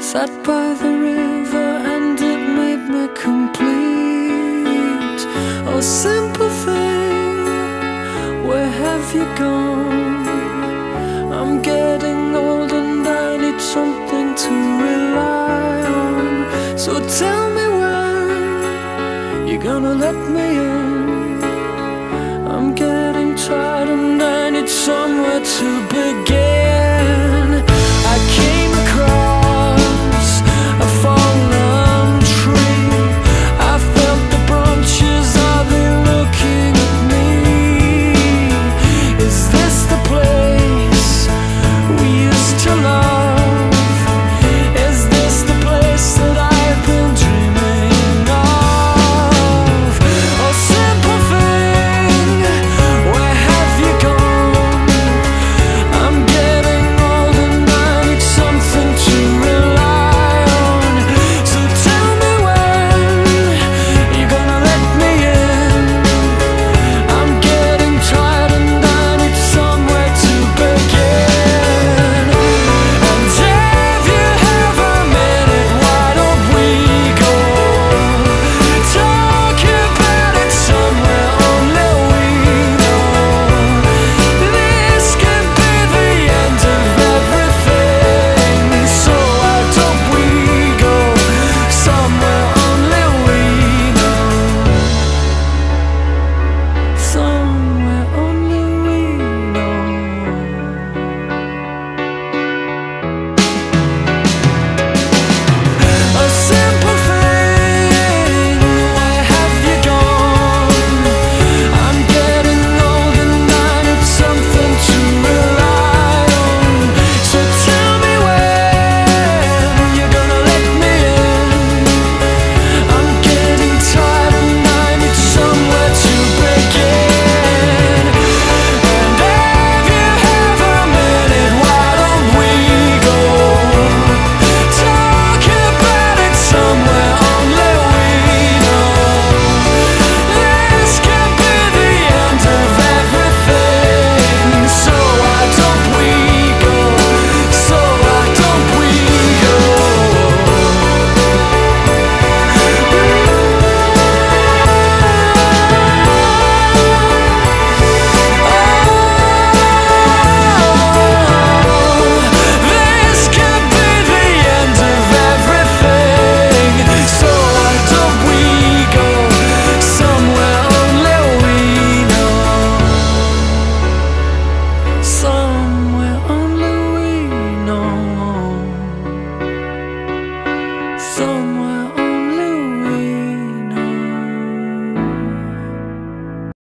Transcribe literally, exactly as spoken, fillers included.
Sat by the river and it made me complete. Oh, simple thing, where have you gone? I'm getting old and I need something to rely on. So tell me when you're gonna let me in. I'm getting tired and I need somewhere to begin.